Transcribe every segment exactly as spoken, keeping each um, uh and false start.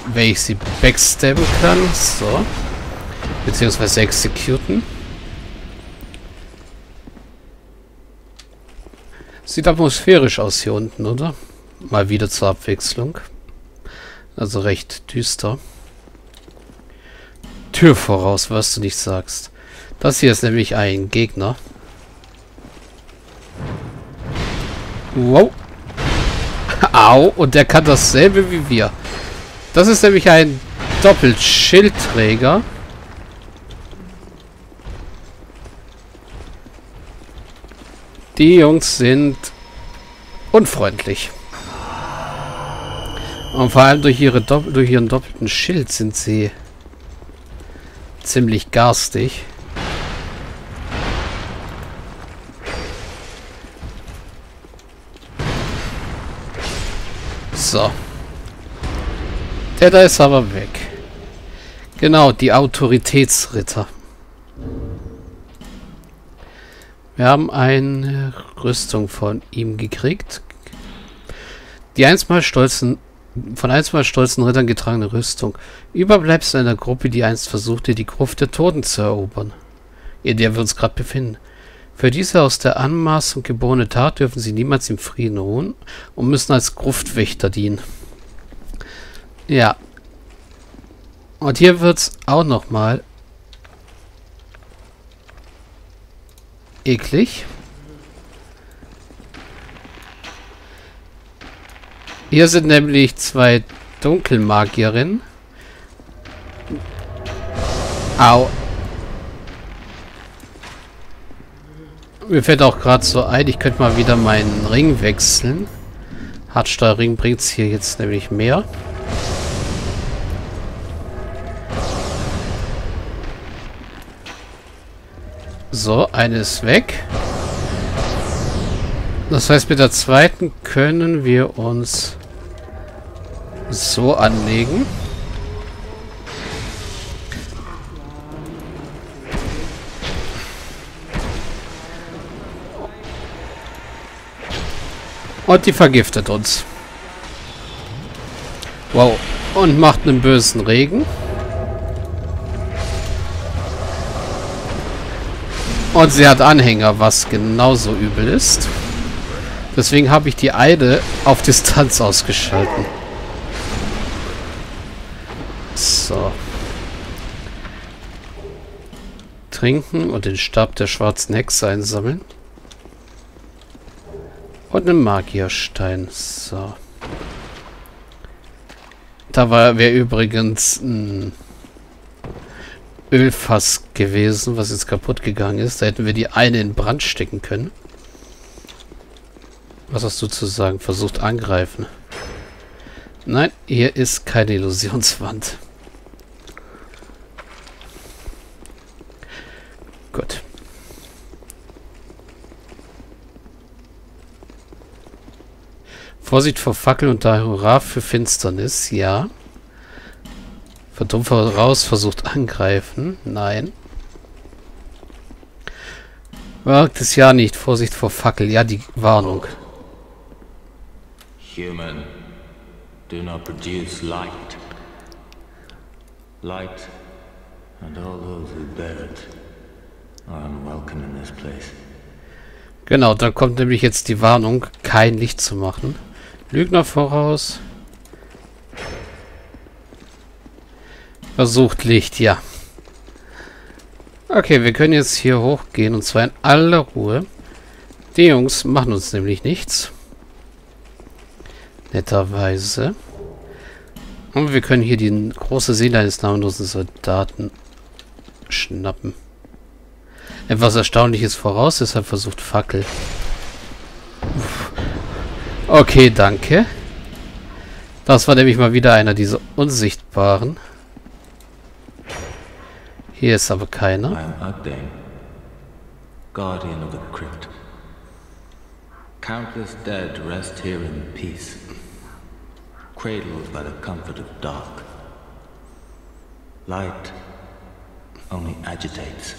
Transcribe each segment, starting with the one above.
wenn ich sie backstabben kann. So. Beziehungsweise executen. Sieht atmosphärisch aus hier unten, oder? Mal wieder zur Abwechslung. Also recht düster. Tür voraus, was du nicht sagst. Das hier ist nämlich ein Gegner. Wow. Au, und der kann dasselbe wie wir. Das ist nämlich ein Doppelschildträger. Die Jungs sind unfreundlich. Und vor allem durch, ihre Dopp durch ihren doppelten Schild sind sie ziemlich garstig. So. Der da ist aber weg. Genau, die Autoritätsritter. Wir haben eine Rüstung von ihm gekriegt. Die einstmal stolzen, von einstmal stolzen Rittern getragene Rüstung. Überbleibsel einer Gruppe, die einst versuchte, die Gruft der Toten zu erobern, in der wir uns gerade befinden. Für diese aus der Anmaßung geborene Tat dürfen sie niemals im Frieden ruhen und müssen als Gruftwächter dienen. Ja. Und hier wird es auch nochmal eklig. Hier sind nämlich zwei Dunkelmagierinnen. Au. Mir fällt auch gerade so ein, ich könnte mal wieder meinen Ring wechseln. Hardsteuerring bringt es hier jetzt nämlich mehr. So, eine ist weg. Das heißt, mit der zweiten können wir uns so anlegen. Und die vergiftet uns. Wow. Und macht einen bösen Regen. Und sie hat Anhänger, was genauso übel ist. Deswegen habe ich die eine auf Distanz ausgeschalten. So. Trinken und den Stab der schwarzen Hexe einsammeln. Und einen Magierstein. So. Da war wäre übrigens ein Ölfass gewesen, was jetzt kaputt gegangen ist. Da hätten wir die eine in Brand stecken können. Was hast du zu sagen? Versucht angreifen. Nein, hier ist keine Illusionswand. Gut. Vorsicht vor Fackel und da Hurra für Finsternis. Ja. Verdammt voraus, versucht angreifen. Nein. Wagt es ja nicht. Vorsicht vor Fackel. Ja, die Warnung. Human, do not produce light. Light and all those who bear it are unwelcome in this place. Genau, da kommt nämlich jetzt die Warnung, kein Licht zu machen. Lügner voraus. Versucht Licht, ja. Okay, wir können jetzt hier hochgehen und zwar in aller Ruhe. Die Jungs machen uns nämlich nichts. Netterweise. Und wir können hier die große Seele eines namenlosen Soldaten schnappen. Etwas Erstaunliches voraus, deshalb versucht Fackel. Uff. Okay, danke. Das war nämlich mal wieder einer dieser unsichtbaren. Hier ist aber keiner. I am Agdane, guardian of the crypt. Countless dead rest here in peace, cradled by the comfort of dark. Light only agitates.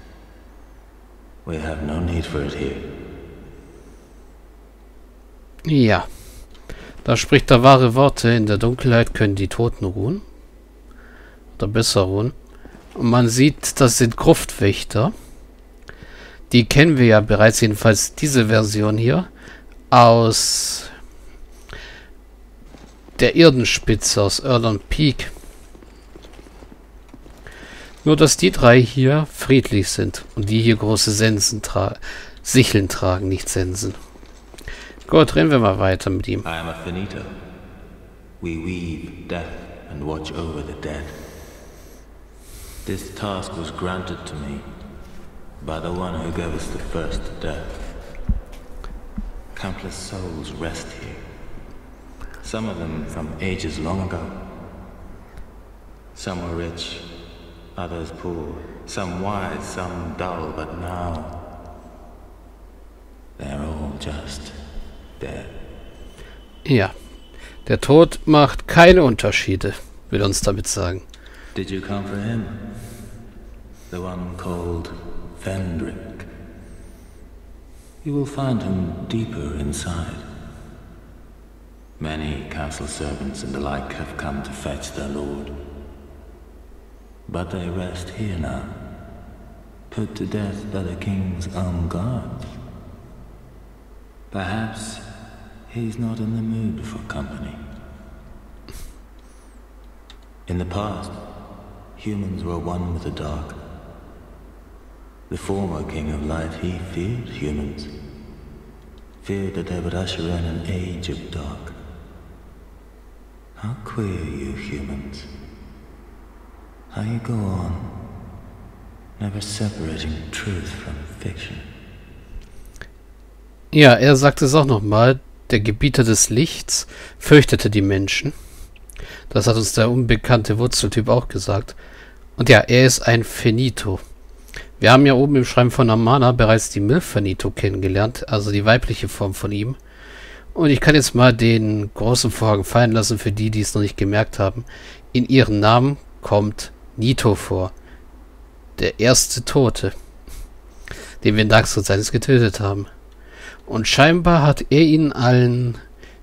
We have no need for it here. Ja. Da spricht er wahre Worte. In der Dunkelheit können die Toten ruhen. Oder besser ruhen. Und man sieht, das sind Gruftwächter. Die kennen wir ja bereits, jedenfalls diese Version hier, aus der Erdenspitze, aus Erlon Peak. Nur, dass die drei hier friedlich sind und die hier große Sensen tra Sicheln tragen, nicht Sensen. Gut, reden wir mal weiter mit ihm. I am a Finito. We weave death and watch over the dead. This task was granted to me by the one who gave us the first death. Countless souls rest here. Some of them from ages long ago. Some were rich, others poor. Some wise, some dull, but now they're all just dead. Ja, der Tod macht keine Unterschiede, will uns damit sagen. Did you come for him? The one called Vendrick. You will find him deeper inside. Many council servants and the like have come to fetch their lord. But they rest here now, put to death by the king's own guards. Perhaps he's not in the mood for company. In the past, humans were one with the dark. The former king of light, he feared humans. Feared that they would usher in an age of dark. How queer you humans. How you go on, never separating truth from fiction. Ja, er sagt es auch nochmal, der Gebieter des Lichts fürchtete die Menschen. Das hat uns der unbekannte Wurzeltyp auch gesagt. Und ja, er ist ein Finito. Wir haben ja oben im Schreiben von Amana bereits die Milf Finito kennengelernt, also die weibliche Form von ihm. Und ich kann jetzt mal den großen Vorhang fallen lassen für die, die es noch nicht gemerkt haben. In ihrem Namen kommt Nito vor. Der erste Tote, den wir in Dark Souls eins getötet haben. Und scheinbar hat er ihnen allen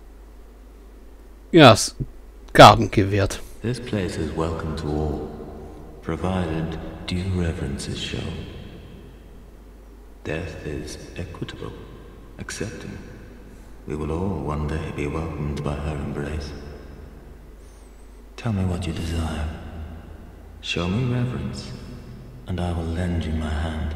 ja, Gaben gewährt. This place is welcome to all, provided due reverence is shown. Death is equitable, accepting. We will all one day be welcomed by her embrace. Tell me what you desire. Show me reverence, and I will lend you my hand.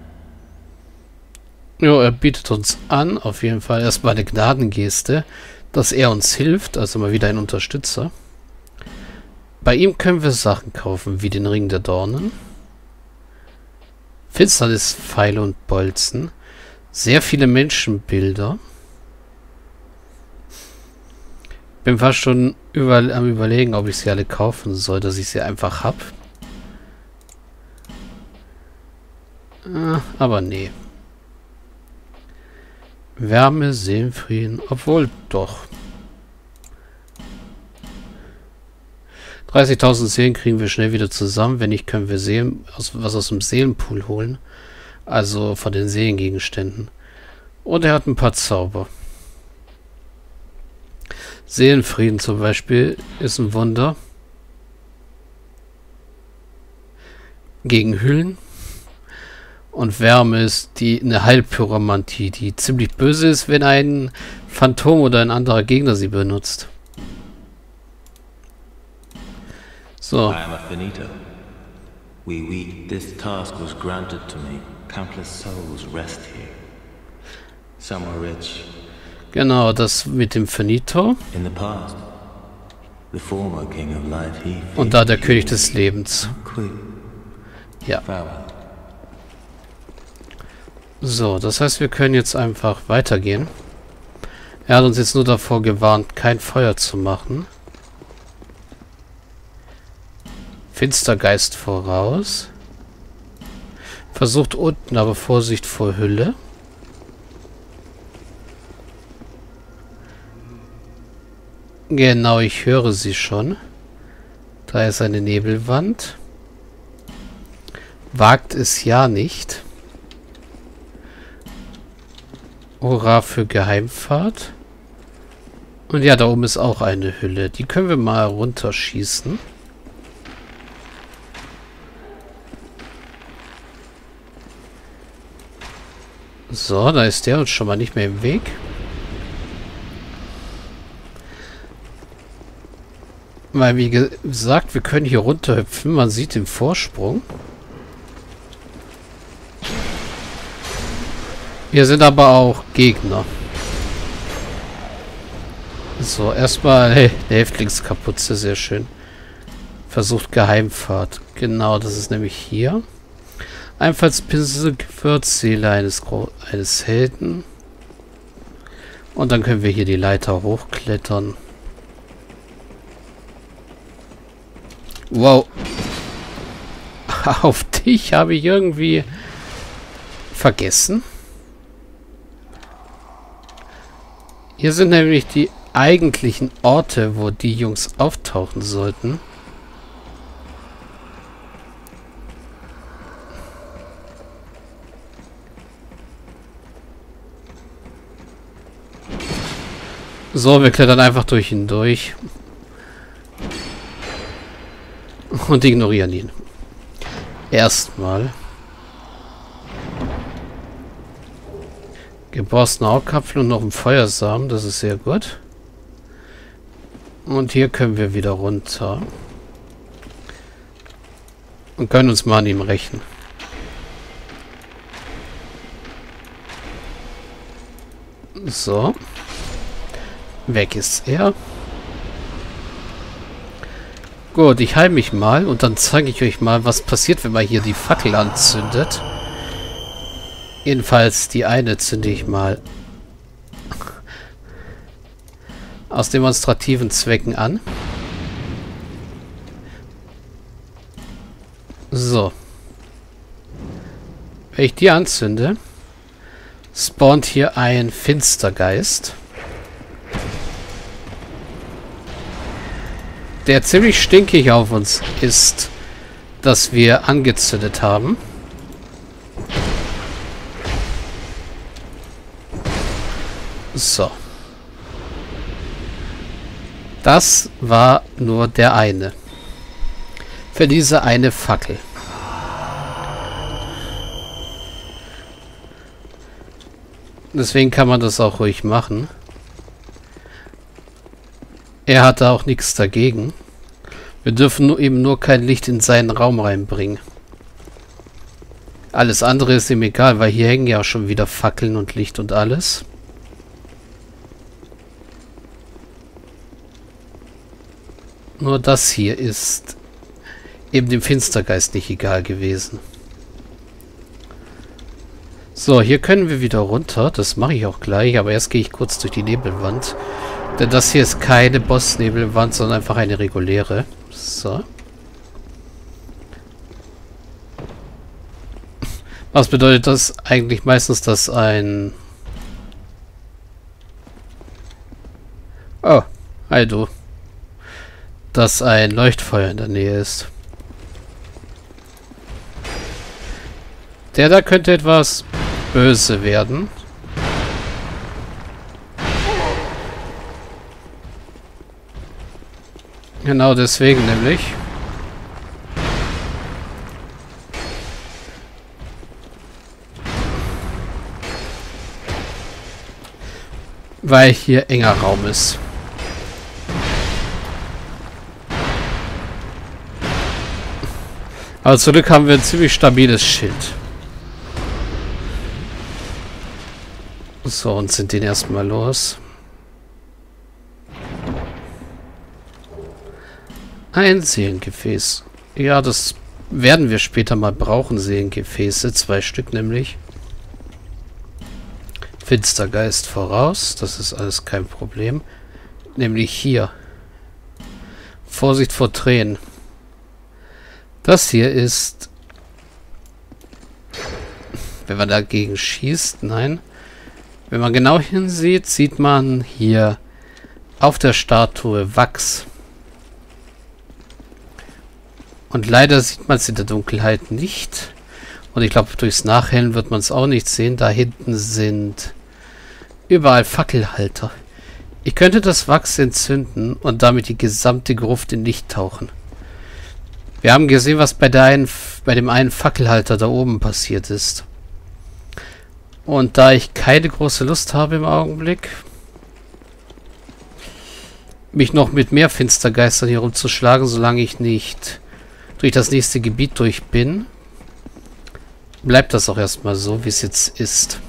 Ja, er bietet uns an, auf jeden Fall erstmal eine Gnadengeste, dass er uns hilft, also mal wieder ein Unterstützer. Bei ihm können wir Sachen kaufen, wie den Ring der Dornen, Finsternis, Pfeile und Bolzen, sehr viele Menschenbilder. Bin fast schon über, am überlegen, ob ich sie alle kaufen soll, dass ich sie einfach hab. Äh, aber nee. Wärme, Seelenfrieden, obwohl doch. dreißigtausend Seelen kriegen wir schnell wieder zusammen. Wenn nicht, können wir Seelen, aus, was aus dem Seelenpool holen. Also von den Seelengegenständen. Und er hat ein paar Zauber. Seelenfrieden zum Beispiel ist ein Wunder. Gegen Hüllen. Und Wärme ist die eine Heilpyromantie, die ziemlich böse ist, wenn ein Phantom oder ein anderer Gegner sie benutzt. So. I am a Finito. We we this task was granted to me. Countless souls rest here. Some are rich. Genau, das mit dem Finito. In the past, the former king of light, he Und da der König des Lebens. Ja. Farewell. So, das heißt, wir können jetzt einfach weitergehen. Er hat uns jetzt nur davor gewarnt, kein Feuer zu machen. Finstergeist voraus. Versucht unten, aber Vorsicht vor Hülle. Genau, ich höre sie schon. Da ist eine Nebelwand. Wagt es ja nicht. Hurra für Geheimfahrt. Und ja, da oben ist auch eine Hülle. Die können wir mal runterschießen. So, da ist der uns schon mal nicht mehr im Weg. Weil, wie gesagt, wir können hier runterhüpfen. Man sieht den Vorsprung. Hier sind aber auch Gegner. So, erstmal hey, eine Häftlingskapuze, sehr schön. Versucht Geheimfahrt. Genau, das ist nämlich hier. Einfallspinsel, Gewürzseele eines, eines Helden. Und dann können wir hier die Leiter hochklettern. Wow. Auf dich habe ich irgendwie vergessen. Hier sind nämlich die eigentlichen Orte, wo die Jungs auftauchen sollten. So, wir klettern einfach durch ihn durch. Und ignorieren ihn. Erstmal. Geborstene Augapfel und noch ein Feuersamen. Das ist sehr gut. Und hier können wir wieder runter. Und können uns mal an ihm rächen. So. Weg ist er. Gut, ich heile mich mal und dann zeige ich euch mal, was passiert, wenn man hier die Fackel anzündet. Jedenfalls die eine zünde ich mal aus demonstrativen Zwecken an. So. Wenn ich die anzünde, spawnt hier ein Finstergeist, der ziemlich stinkig auf uns ist, dass wir angezündet haben. So. Das war nur der eine. Für diese eine Fackel. Deswegen kann man das auch ruhig machen. Er hatte auch nichts dagegen. Wir dürfen nur eben nur kein Licht in seinen Raum reinbringen. Alles andere ist ihm egal, weil hier hängen ja schon wieder Fackeln und Licht und alles. Nur das hier ist eben dem Finstergeist nicht egal gewesen. So, hier können wir wieder runter. Das mache ich auch gleich, aber erst gehe ich kurz durch die Nebelwand. Denn das hier ist keine Boss-Nebelwand, sondern einfach eine reguläre. So. Was bedeutet das eigentlich meistens, dass ein... Oh, hi du. Dass ein Leuchtfeuer in der Nähe ist. Der da könnte etwas böse werden. Genau deswegen nämlich. Weil hier enger Raum ist. Aber zum Glück haben wir ein ziemlich stabiles Schild. So, und sind den erstmal los. Ein Seelengefäß. Ja, das werden wir später mal brauchen, Seelengefäße. Zwei Stück nämlich. Finstergeist voraus. Das ist alles kein Problem. Nämlich hier. Vorsicht vor Tränen. Das hier ist... Wenn man dagegen schießt, nein. Wenn man genau hinsieht, sieht man hier auf der Statue Wachs. Und leider sieht man es in der Dunkelheit nicht. Und ich glaube, durchs Nachhellen wird man es auch nicht sehen. Da hinten sind überall Fackelhalter. Ich könnte das Wachs entzünden und damit die gesamte Gruft in Licht tauchen. Wir haben gesehen, was bei, der einen, bei dem einen Fackelhalter da oben passiert ist. Und da ich keine große Lust habe im Augenblick, mich noch mit mehr Finstergeistern hier rumzuschlagen, solange ich nicht durch das nächste Gebiet durch bin, bleibt das auch erstmal so, wie es jetzt ist.